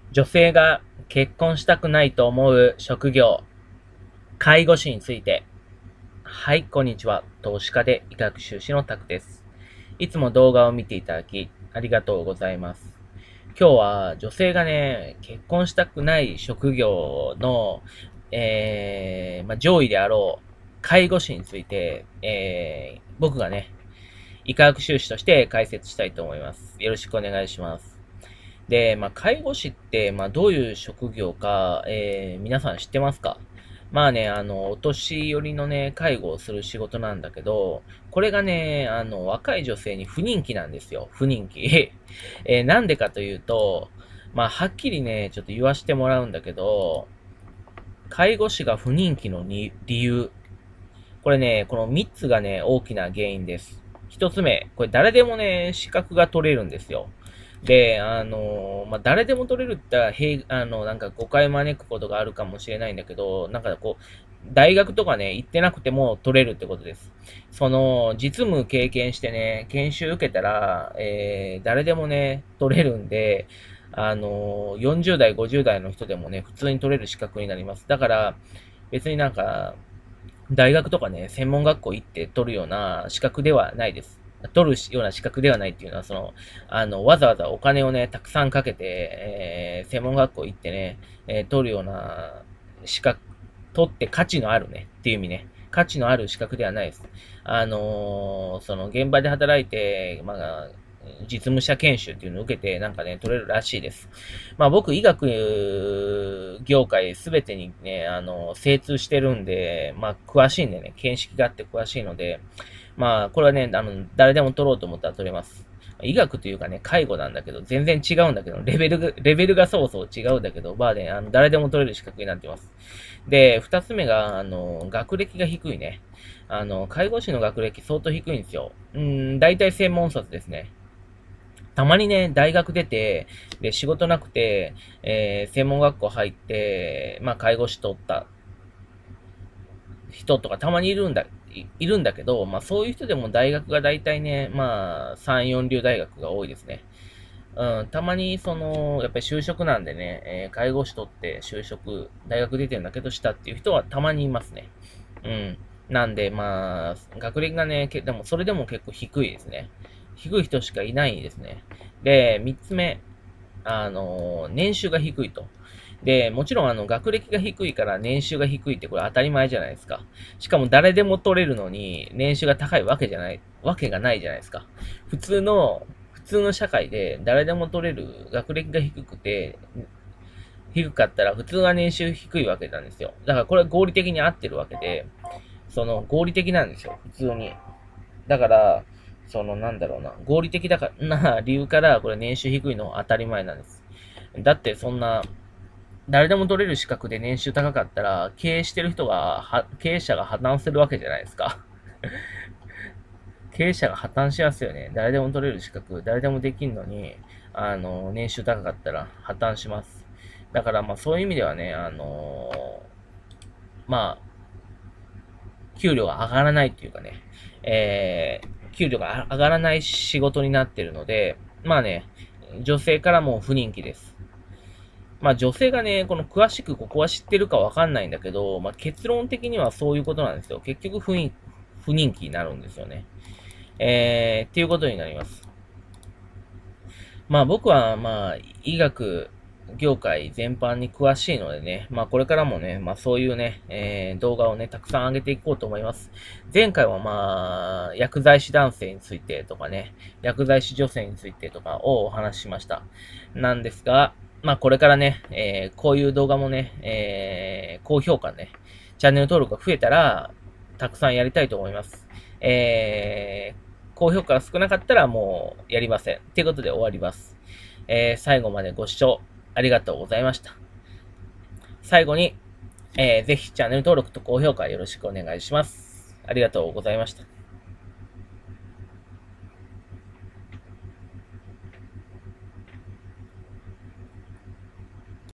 女性が結婚したくないと思う職業、介護士について。はい、こんにちは。投資家で医学修士のタクです。いつも動画を見ていただき、ありがとうございます。今日は女性がね、結婚したくない職業の、上位であろう介護士について、僕がね、医科学修士として解説したいと思います。よろしくお願いします。で、介護士って、どういう職業か、皆さん知ってますか？お年寄りのね、介護をする仕事なんだけど、これがね、若い女性に不人気なんですよ。不人気。なんでかというと、はっきりね、ちょっと言わせてもらうんだけど、介護士が不人気の理由。これね、この3つがね、大きな原因です。1つ目、これ誰でもね、資格が取れるんですよ。で、誰でも取れるって言ったら、なんか誤解招くことがあるかもしれないんだけど、なんかこう、大学とかね、行ってなくても取れるってことです。実務経験してね、研修受けたら、誰でもね、取れるんで、40代、50代の人でもね、普通に取れる資格になります。だから、別になんか、大学とかね、専門学校行って取るような資格ではないです。取るような資格ではないっていうのは、わざわざお金をね、たくさんかけて、専門学校行ってね、取るような資格、取って価値のあるね、っていう意味ね、価値のある資格ではないです。現場で働いて、実務者研修っていうのを受けて、なんかね、取れるらしいです。僕、医学業界すべてにね、精通してるんで、詳しいんでね、見識があって詳しいので、これはね、誰でも取ろうと思ったら取れます。医学というかね、介護なんだけど、全然違うんだけど、レベルがそうそう違うんだけど、誰でも取れる資格になってます。で、二つ目が、学歴が低いね。介護士の学歴相当低いんですよ。大体専門卒ですね。たまにね、大学出て、で、仕事なくて、専門学校入って、介護士取った人とかたまにいるんだけど、そういう人でも大学が大体ね、3、4流大学が多いですね。たまに、やっぱり就職なんでね、介護士取って就職、大学出てんだけどしたっていう人はたまにいますね。うん。なんで、学歴がね、でもそれでも結構低いですね。低い人しかいないですね。で、三つ目、年収が低いと。で、もちろん学歴が低いから年収が低いってこれ当たり前じゃないですか。しかも誰でも取れるのに年収が高いわけがないじゃないですか。普通の社会で誰でも取れる学歴が低くて、低かったら普通は年収低いわけなんですよ。だからこれは合理的に合ってるわけで、合理的なんですよ、普通に。だから、合理的だからな理由から、これ年収低いのは当たり前なんです。だってそんな、誰でも取れる資格で年収高かったら、経営者が破綻するわけじゃないですか。経営者が破綻しますよね。誰でも取れる資格、誰でもできるのに、年収高かったら破綻します。だからそういう意味ではね、ま給料が上がらないっていうかね、給料が上がらない仕事になってるので、女性からも不人気です。女性がね、この詳しくここは知ってるかわかんないんだけど、結論的にはそういうことなんですよ。結局不人気になるんですよね。っていうことになります。僕は医学業界全般に詳しいのでね、これからもね、そういうね、動画をね、たくさん上げていこうと思います。前回は薬剤師男性についてとかね、薬剤師女性についてとかをお話ししました。なんですが、これからね、こういう動画もね、高評価ね、チャンネル登録が増えたら、たくさんやりたいと思います。高評価が少なかったらもうやりません。ということで終わります。最後までご視聴ありがとうございました。最後に、ぜひチャンネル登録と高評価よろしくお願いします。ありがとうございました。